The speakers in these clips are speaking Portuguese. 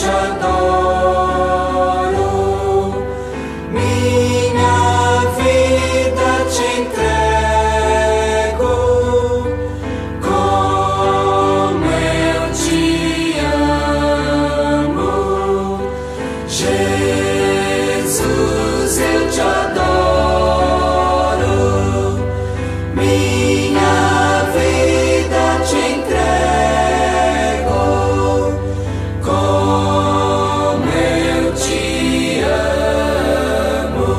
te adoro, minha vida te entrego, como eu te amo, Jesus, eu te adoro, minha vida te entrego, como eu te amo,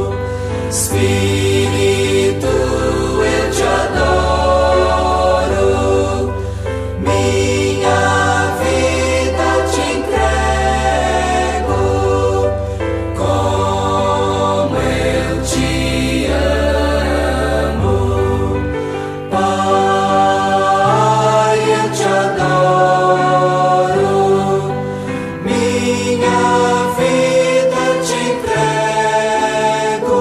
Espírito, eu te adoro, minha vida te entrego, como eu te amo, Pai, eu te adoro, minha vida te entrego,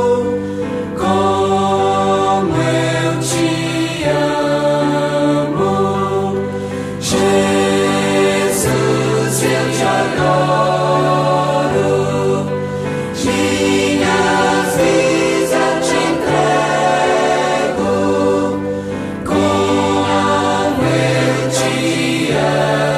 como eu te amo, Jesus, eu te adoro, minha vida te entrego, como eu te amo.